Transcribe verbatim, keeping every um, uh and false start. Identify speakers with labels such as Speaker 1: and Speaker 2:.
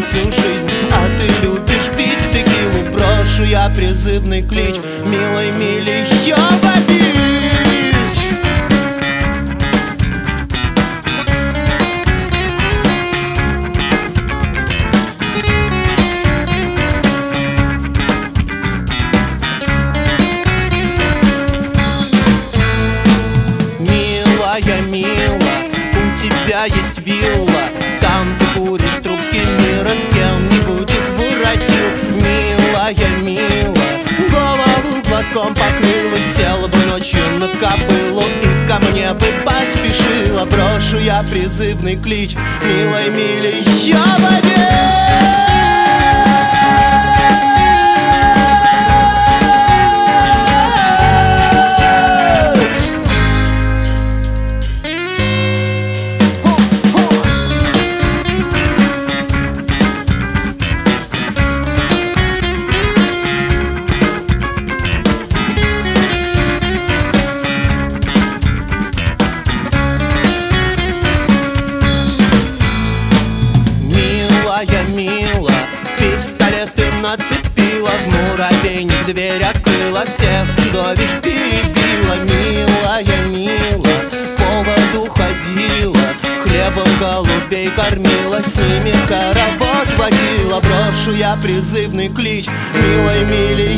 Speaker 1: всю жизнь, а ты любишь пить текилу. Брошу я призывный клич: милой, милей, ёба бич. Милая, мила, у тебя есть вилла, там ты куришь трубки, мира с кем-нибудь извратил. Милая, мила, голову платком покрыла, села бы ночью на кобылу и ко мне бы поспешила. Брошу я призывный клич: милой, милей, ёба бич. Мила, пистолеты нацепила, в муравейник дверь открыла, всех чудовищ перебила. Милая, мила, по воду ходила, хлебом голубей кормила, с ними хоровод водила. Брошу я призывный клич: милой, милей,